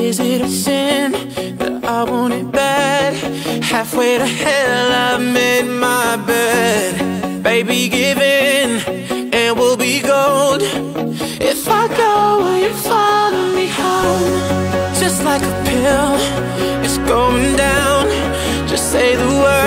Is it a sin that I want it bad? Halfway to hell I made my bed. Baby, give in and we'll be gold. If I go, will you follow me home? Just like a pill, it's going down. Just say the word